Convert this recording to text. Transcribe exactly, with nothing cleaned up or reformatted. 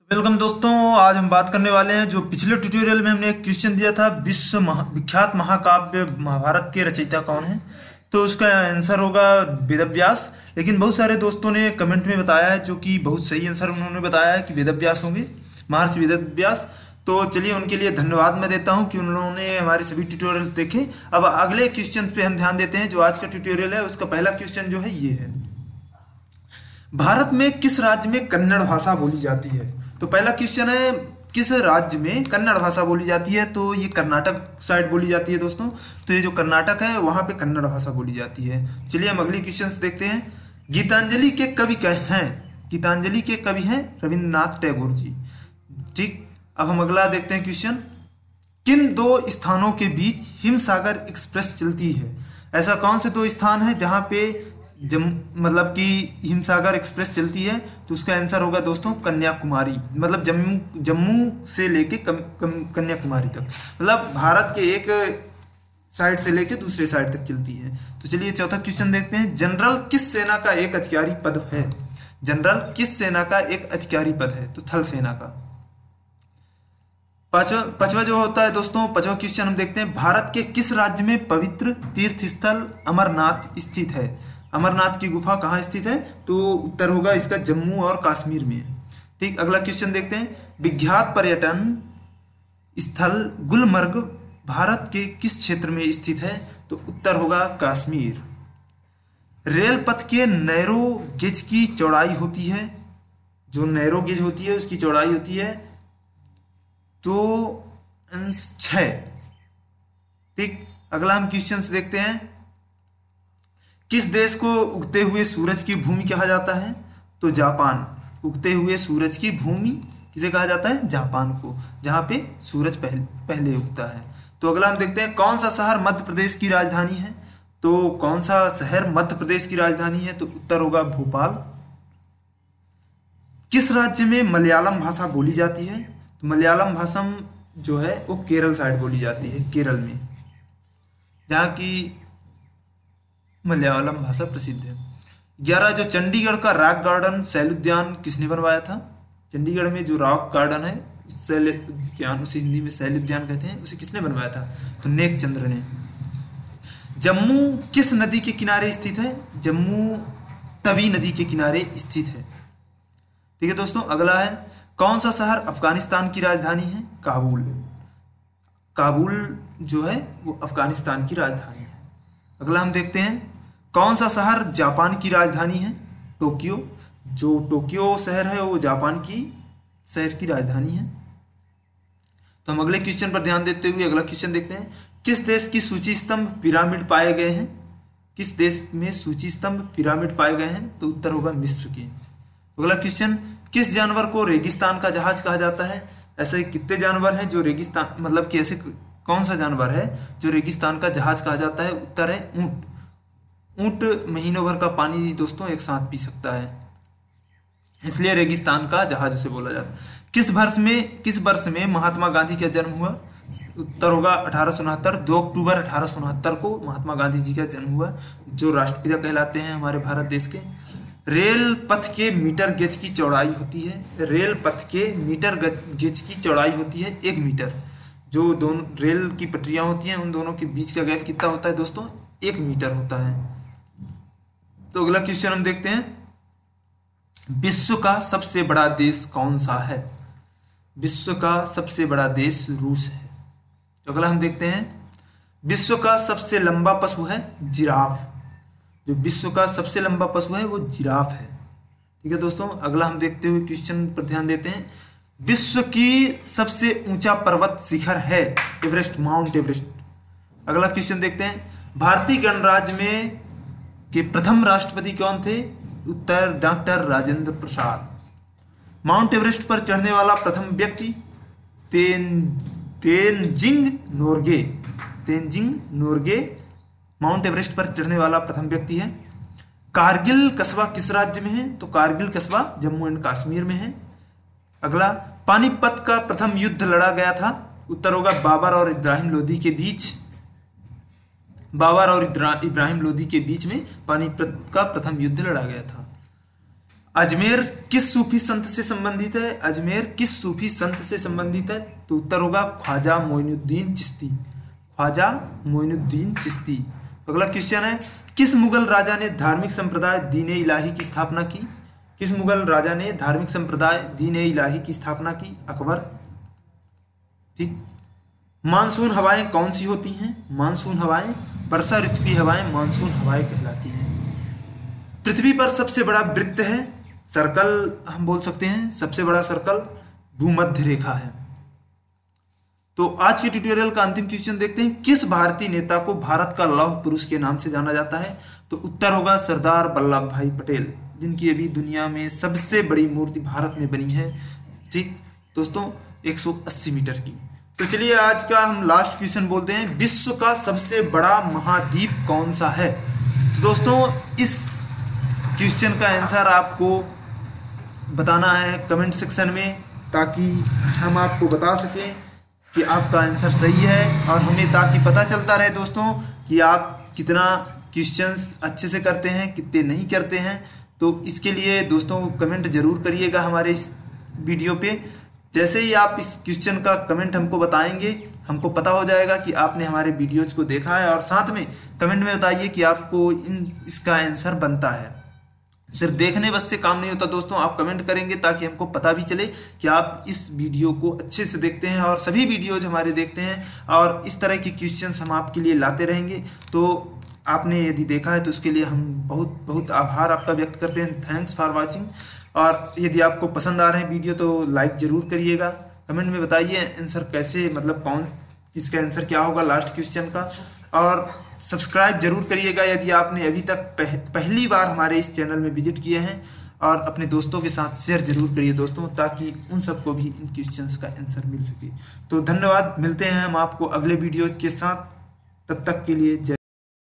Welcome दोस्तों। आज हम बात करने वाले हैं जो पिछले ट्यूटोरियल में हमने एक क्वेश्चन दिया था, विश्व महा, विख्यात महाकाव्य महाभारत के रचयिता कौन है। तो उसका आंसर होगा वेदव्यास। लेकिन बहुत सारे दोस्तों ने कमेंट में बताया है, जो कि बहुत सही आंसर उन्होंने बताया है कि वेदव्यास होंगे, महर्षि वेदव्यास। तो चलिए उनके लिए धन्यवाद मैं देता हूं कि उन्होंने हमारे सभी ट्यूटोरियल देखे। अब अगले क्वेश्चन पे हम ध्यान देते हैं। जो आज का ट्यूटोरियल है उसका पहला क्वेश्चन जो है ये है, भारत में किस राज्य में कन्नड़ भाषा बोली जाती है। तो पहला क्वेश्चन है, किस राज्य में कन्नड़ भाषा बोली जाती है। तो ये कर्नाटक साइड बोली जाती है दोस्तों। तो ये जो कर्नाटक है वहां पे कन्नड़ भाषा बोली जाती है। चलिए हम अगले क्वेश्चन देखते हैं। गीतांजलि के कवि कह हैं गीतांजलि के कवि हैं रविन्द्रनाथ टैगोर जी। ठीक, अब हम अगला देखते हैं क्वेश्चन, किन दो स्थानों के बीच हिमसागर एक्सप्रेस चलती है। ऐसा कौन से दो स्थान है जहां पे जम मतलब कि हिमसागर एक्सप्रेस चलती है। तो उसका आंसर होगा दोस्तों कन्याकुमारी, मतलब जम्मू जम्मू से लेके कन्याकुमारी तक, मतलब भारत के एक साइड से लेके दूसरे साइड तक चलती है। तो चलिए चौथा क्वेश्चन देखते हैं, जनरल किस सेना का एक अधिकारी पद है। जनरल किस सेना का एक अधिकारी पद है। तो थल सेना का। पांचवा पांचवा जो होता है दोस्तों, पांचवा क्वेश्चन हम देखते हैं, भारत के किस राज्य में पवित्र तीर्थ स्थल अमरनाथ स्थित है। अमरनाथ की गुफा कहाँ स्थित है। तो उत्तर होगा इसका जम्मू और कश्मीर में। ठीक, अगला क्वेश्चन देखते हैं, विख्यात पर्यटन स्थल गुलमर्ग भारत के किस क्षेत्र में स्थित है। तो उत्तर होगा कश्मीर। रेल पथ के नैरो गेज की चौड़ाई होती है, जो नैरो गेज होती है उसकी चौड़ाई होती है तो छः। ठीक, अगला हम क्वेश्चन देखते हैं, किस देश को उगते हुए सूरज की भूमि कहा जाता है। तो जापान। उगते हुए सूरज की भूमि किसे कहा जाता है, जापान को, जहां पे सूरज पहले पहले उगता है। तो अगला हम देखते हैं, कौन सा शहर मध्य प्रदेश की राजधानी है। तो कौन सा शहर मध्य प्रदेश की राजधानी है। तो उत्तर होगा भोपाल। किस राज्य में मलयालम भाषा बोली जाती है। तो मलयालम भाषा जो है वो केरल साइड बोली जाती है, केरल में, जहाँ की मलयालम भाषा प्रसिद्ध है। ग्यारह, जो चंडीगढ़ का रॉक गार्डन शैल उद्यान किसने बनवाया था। चंडीगढ़ में जो रॉक गार्डन है शैल उद्यान, उसे हिंदी में शैल उद्यान कहते हैं, उसे किसने बनवाया था। तो नेक चंद्र ने। जम्मू किस नदी के किनारे स्थित है। जम्मू तवी नदी के किनारे स्थित है। ठीक है दोस्तों, अगला है, कौन सा शहर अफगानिस्तान की राजधानी है। काबुल। काबुल जो है वो अफगानिस्तान की राजधानी है। अगला हम देखते हैं, कौन सा शहर जापान की राजधानी है। टोक्यो। जो टोक्यो शहर है वो जापान की शहर की राजधानी है। तो हम अगले क्वेश्चन पर ध्यान देते हुए अगला क्वेश्चन देखते हैं, किस देश की सूची स्तंभ पिरामिड पाए गए हैं। किस देश में सूची स्तंभ पिरामिड पाए गए हैं। तो उत्तर होगा मिस्र के। अगला क्वेश्चन, किस जानवर को रेगिस्तान का जहाज कहा जाता है। ऐसे कितने जानवर हैं जो रेगिस्तान, मतलब कि ऐसे कौन सा जानवर है जो रेगिस्तान का जहाज कहा जाता है। उत्तर है ऊंट। ऊंट महीनों भर का पानी दोस्तों एक साथ पी सकता है, इसलिए रेगिस्तान का जहाज उसे बोला जाता है। किस वर्ष में किस वर्ष में महात्मा गांधी का जन्म हुआ। उत्तर होगा अठारह सौ उनहत्तर। दो अक्टूबर अठारह सौ उनहत्तर को महात्मा गांधी जी का जन्म हुआ, जो राष्ट्रपिता कहलाते हैं हमारे भारत देश के। रेल पथ के मीटर गेज की चौड़ाई होती है। रेल पथ के मीटर गेज की चौड़ाई होती है एक मीटर। जो दोनों रेल की पटरियां होती हैं उन दोनों के बीच का गैप कितना होता है दोस्तों, एक मीटर होता है। तो अगला क्वेश्चन हम देखते हैं, विश्व का सबसे बड़ा देश कौन सा है। विश्व का सबसे बड़ा देश रूस है। तो अगला हम देखते हैं, विश्व का सबसे लंबा पशु है जिराफ। जो विश्व का सबसे लंबा पशु है वो जिराफ है। ठीक है दोस्तों, अगला हम देखते हुए क्वेश्चन पर ध्यान देते हैं, विश्व की सबसे ऊंचा पर्वत शिखर है एवरेस्ट, माउंट एवरेस्ट। अगला क्वेश्चन देखते हैं, भारतीय गणराज्य में के प्रथम राष्ट्रपति कौन थे। उत्तर doctor Rajendra Prasad. Mount Everest पर चढ़ने वाला प्रथम व्यक्ति तेन तेनजिंग नोरगे। तेनजिंग नोरगे माउंट एवरेस्ट पर चढ़ने वाला प्रथम व्यक्ति है। कारगिल कस्बा किस राज्य में है। तो कारगिल कस्बा जम्मू एंड कश्मीर में है। अगला, पानीपत का प्रथम युद्ध लड़ा गया था। उत्तर होगा बाबर और इब्राहिम लोदी के बीच। बाबर और इब्राहिम लोदी के बीच में पानीपत का प्रथम युद्ध लड़ा गया था। अजमेर किस सूफी संत से संबंधित है? अजमेर किस सूफी संत से संबंधित है? तो उत्तर होगा ख्वाजा मोइनुद्दीन चिश्ती। ख्वाजा मोइनुद्दीन चिश्ती। अगला क्वेश्चन है, किस मुगल राजा ने धार्मिक संप्रदाय दीन ए इलाही की स्थापना की? किस मुगल राजा ने धार्मिक संप्रदाय दीन ए इलाही की स्थापना की? अकबर। ठीक। मानसून हवाएं कौन सी होती हैं? मानसून हवाएं, वर्षा ऋतु की हवाएं मानसून हवाएं कहलाती हैं। पृथ्वी पर सबसे बड़ा वृत्त है, सर्कल हम बोल सकते हैं, सबसे बड़ा सर्कल भूमध्य रेखा है। तो आज के ट्यूटोरियल का अंतिम क्वेश्चन देखते हैं, किस भारतीय नेता को भारत का लौह पुरुष के नाम से जाना जाता है? तो उत्तर होगा सरदार वल्लभ भाई पटेल, जिनकी अभी दुनिया में सबसे बड़ी मूर्ति भारत में बनी है। ठीक दोस्तों, एक सौ अस्सी मीटर की। तो चलिए आज का हम लास्ट क्वेश्चन बोलते हैं, विश्व का सबसे बड़ा महाद्वीप कौन सा है? तो दोस्तों इस क्वेश्चन का आंसर आपको बताना है कमेंट सेक्शन में, ताकि हम आपको बता सकें कि आपका आंसर सही है, और हमें ताकि पता चलता रहे दोस्तों कि आप कितना क्वेश्चंस अच्छे से करते हैं, कितने नहीं करते हैं। तो इसके लिए दोस्तों कमेंट जरूर करिएगा हमारे इस वीडियो पे। जैसे ही आप इस क्वेश्चन का कमेंट हमको बताएंगे, हमको पता हो जाएगा कि आपने हमारे वीडियोज को देखा है, और साथ में कमेंट में बताइए कि आपको इन इसका आंसर बनता है। सिर्फ देखने बस से काम नहीं होता दोस्तों, आप कमेंट करेंगे ताकि हमको पता भी चले कि आप इस वीडियो को अच्छे से देखते हैं और सभी वीडियोज हमारे देखते हैं, और इस तरह की क्वेश्चंस हम आपके लिए लाते रहेंगे। तो आपने यदि देखा है तो उसके लिए हम बहुत बहुत आभार आपका व्यक्त करते हैं। Thanks for watching. और यदि आपको पसंद आ रहे हैं वीडियो तो लाइक ज़रूर करिएगा। कमेंट में बताइए आंसर कैसे, मतलब कौन किसका आंसर क्या होगा लास्ट क्वेश्चन का, और सब्सक्राइब जरूर करिएगा यदि आपने अभी तक पह, पहली बार हमारे इस चैनल में विजिट किए हैं, और अपने दोस्तों के साथ शेयर जरूर करिए दोस्तों, ताकि उन सबको भी इन क्वेश्चंस का आंसर मिल सके। तो धन्यवाद, मिलते हैं हम आपको अगले वीडियोज के साथ, तब तक के लिए जय।